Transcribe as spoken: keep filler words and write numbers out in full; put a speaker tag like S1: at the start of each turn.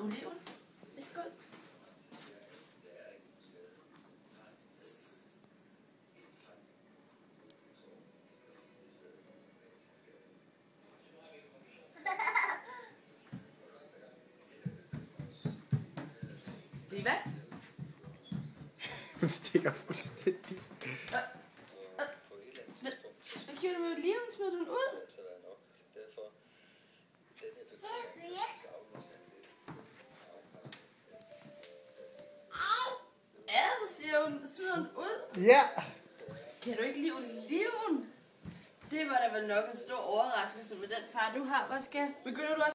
S1: oliven. Værsgo. Liva?
S2: Hun stikker fuldstændig.
S1: Øh, øh, smed, hvad gjorde du med oliven? Smed du den ud? Ad, siger hun. Smider hun ud?
S2: Ja!
S1: Kan du ikke lide oliven? Det var da vel nok en stor overraskelse med den far, du har. Hvad skal? Begynder du også